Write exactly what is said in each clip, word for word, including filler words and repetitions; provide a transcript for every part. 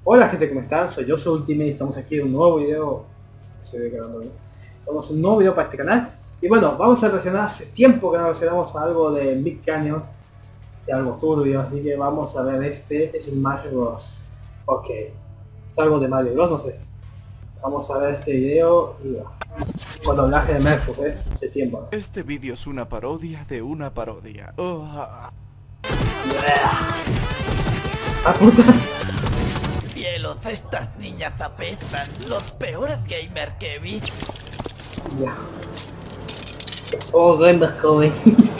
Hola gente, ¿cómo están? Soy yo, soy Ultimate y estamos aquí en un nuevo video. Se ve grabando bien. Estamos en un nuevo video para este canal. Y bueno, vamos a reaccionar, hace tiempo que no reaccionamos a algo de Big Canyon. O sea, algo turbio, así que vamos a ver este Smash Bros. Ok, es algo de Mario Bros, no sé. Vamos a ver este video y va. Con doblaje de Merfus, eh, hace tiempo, ¿no? Este vídeo es una parodia de una parodia. Oh, ah. ¡Ah, puta! Cielos, estas niñas apestan. Los peores gamers que he visto. Ya. Oh, Rainbow joven.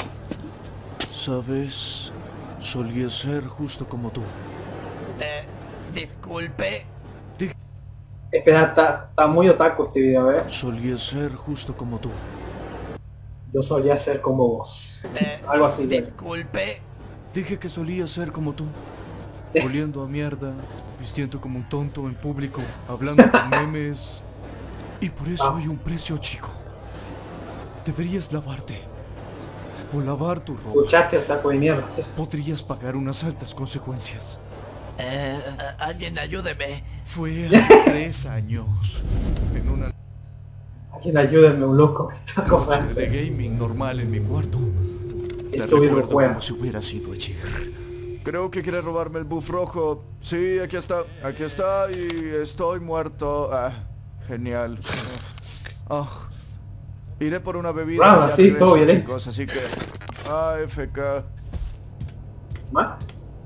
Sabes, solía ser justo como tú. Eh, disculpe. Dije, Espera, está, está muy otaku este video, eh. solía ser justo como tú. Yo solía ser como vos. Eh, Algo así. ¿no? disculpe. Dije que solía ser como tú. Oliendo a mierda, vistiendo como un tonto en público, hablando con memes. Y por eso Ah. hay un precio chico. Deberías lavarte. O lavar tu ropa. Escuchaste, otaku de mierda. Podrías pagar unas altas consecuencias. Eh, alguien ayúdeme. Fue hace tres años. En una Alguien ayúdenme, un loco. Esta cosa. noche de gaming normal en mi cuarto. Te Esto bien recuerdo bueno. como si hubiera sido ayer. Creo que quiere robarme el buff rojo. Sí, aquí está. Aquí está y estoy muerto. Ah, genial. Ah, iré por una bebida. Ah, y ya sí, regreso, todo violento. chicos, así que... A F K. ¿Más?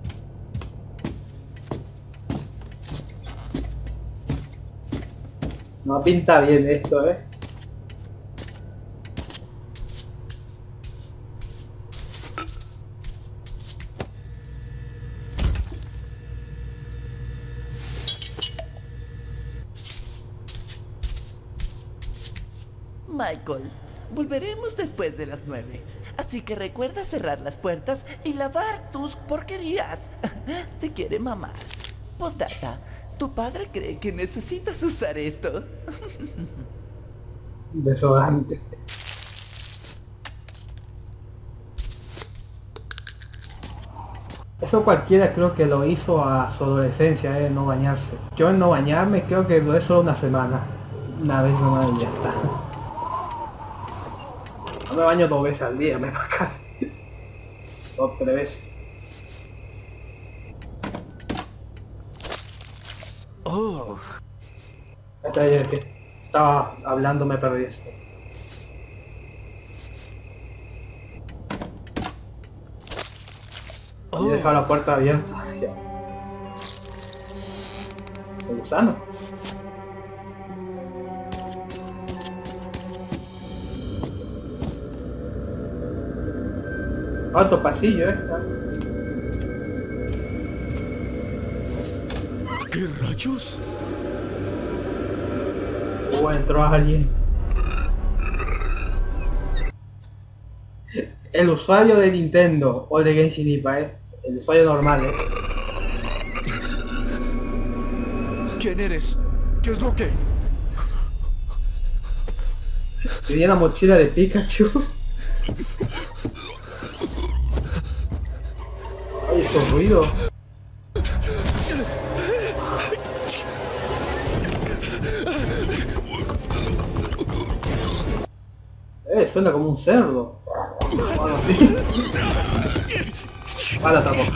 No pinta bien esto, eh. Michael, volveremos después de las nueve. Así que recuerda cerrar las puertas y lavar tus porquerías. Te quiere mamá. Postdata, tu padre cree que necesitas usar esto. Desodorante. Eso cualquiera creo que lo hizo a su adolescencia, eh, no bañarse. Yo en no bañarme creo que lo he solo una semana. Una vez nomás y ya está. No me baño dos veces al día, me va casi. Dos, tres veces. Oh, Hasta ayer que estaba hablando me perdí eso. Y he dejado la puerta abierta. Ya. Soy gusano. Alto pasillo, eh. ¿qué rayos? O entró alguien. El usuario de Nintendo o el de Genshin Impact, eh. El usuario normal, eh. ¿Quién eres? ¿Qué es lo que? Tenía la mochila de Pikachu. Ay, esos ruidos. Eh, suena como un cerdo. O algo así. Ah, la tapó.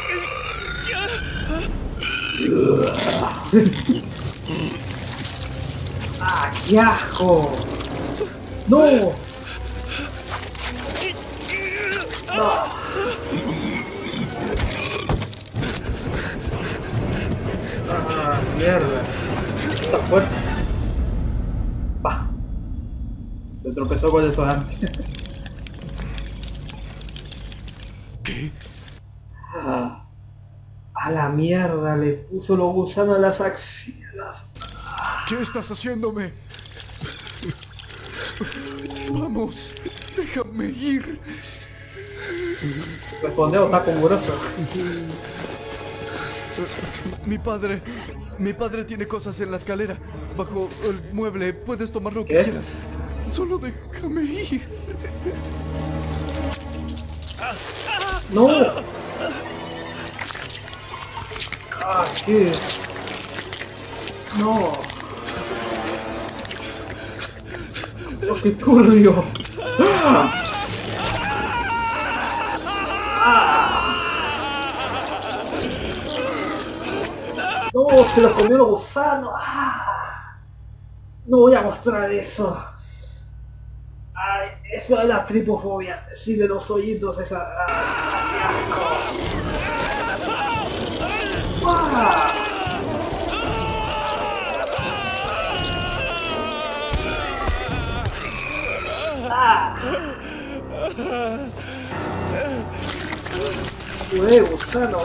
¡Ah, qué asco! ¡No! ¡No! ¡Ah, mierda! Está fuerte. Va. Se tropezó con el desodorante. ¿Qué? Ah, a la mierda, le puso los gusanos a las axilas. ¿Qué estás haciéndome? Vamos, déjame ir. Responde o está conguroso. Mi padre, mi padre tiene cosas en la escalera. Bajo el mueble, puedes tomar lo que ¿Qué? quieras. Solo déjame ir. ¡No! Ah, ¿qué es? No. Pero qué turbio. No, se lo comió el gusano. ¡Ah! No voy a mostrar eso. Ay, eso es la tripofobia. Sí, de los hoyitos esa. ¡Ah, qué asco! ¡Ah! ¡Ah! ¡Ué, gusano!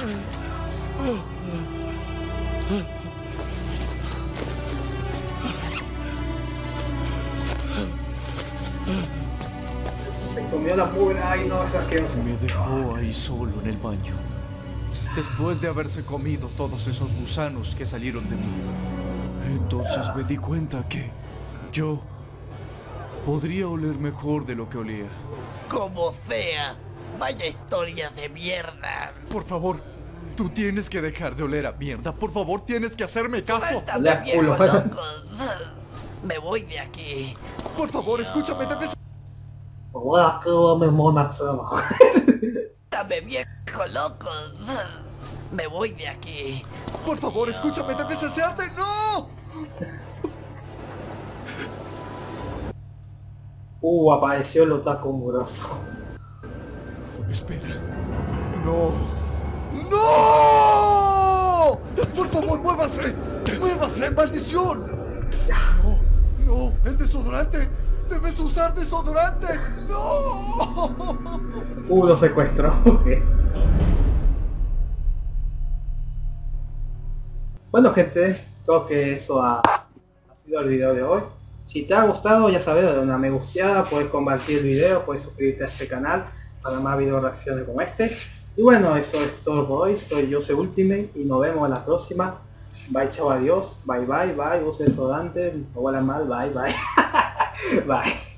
Se comió la mugre. Ay, no, es asqueroso. Me dejó ahí solo en el baño. Después de haberse comido todos esos gusanos que salieron de mí. Entonces me di cuenta que yo podría oler mejor de lo que olía. Como sea, vaya historia de mierda. Por favor, tú tienes que dejar de oler a mierda. Por favor, tienes que hacerme caso. Suéltame, Hola, viejo culo. loco. Me voy de aquí. Por favor, escúchame, debes... Hola, qué me mona. Dame, viejo loco. Me voy de aquí. Por favor, escúchame, debes desearte. ¡No! Uh, apareció el otaku mugroso. Espera. ¡No! ¡No! ¡Por favor, muévase! ¡Muévase, maldición! ¡No! ¡No! ¡El desodorante! ¡Debes usar desodorante! ¡No! Uh, lo secuestró. Okay. Bueno, gente, creo que eso ha, ha sido el video de hoy. Si te ha gustado, ya sabes, dale una me gusteada, puedes compartir el video, puedes suscribirte a este canal para más video reacciones como este. Y bueno, eso es todo por hoy. Soy yo, soy Ultimate, y nos vemos en la próxima. Bye, chao, adiós. Bye, bye, bye. Use desodorante, no huela mal. Bye, bye. Bye.